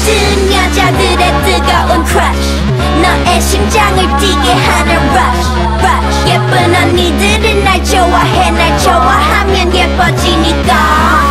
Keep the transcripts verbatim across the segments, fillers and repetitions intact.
모든 여자들의 뜨거운 crush 너의 심장을 뛰게 하는 rush, rush. 예쁜 언니들은 날 좋아해 날 좋아하면 예뻐지니까.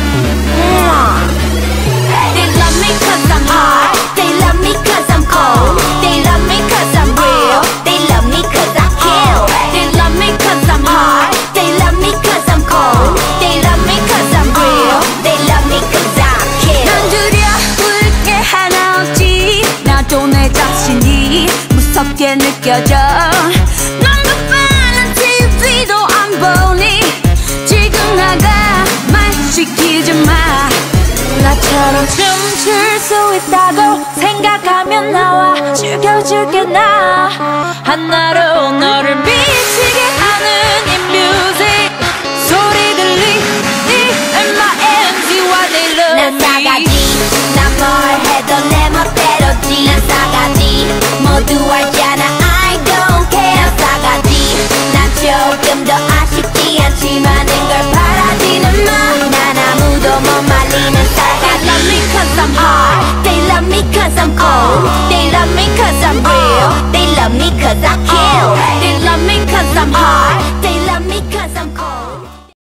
They love me cause I'm hot. They love me cause I'm cold. They love me cause I'm real. They love me cause I kill. They love me cause I'm hot. They love me cause I'm cold. They love me cause I'm real. They love me cause I kill. 난 두려울 게 하나 없지. 나도 내 자신이 무섭게 느껴져. 너무 많은 티비도 안 보니 지금 나가 말 시키지 마. 나처럼 춤출 수 있다고 생각하면 나와 죽여줄게 나. 하나로 너를 미치게 하는 이 뮤직 소리 들리니 엠아이엔지와 They love me. 난 싸가지 난 뭘 해도 내 멋대로지. 난 싸가지 모두 알잖아 I don't care. 난 싸가지 난 조금 더 아쉽지 않지만 걸 바라지는 마. 난 아무도 못 말리는 싸가지. They love me cause I'm hot. They love me cause I'm cold. They love me cause I'm real. They love me cause I kill. They love me cause I'm hot.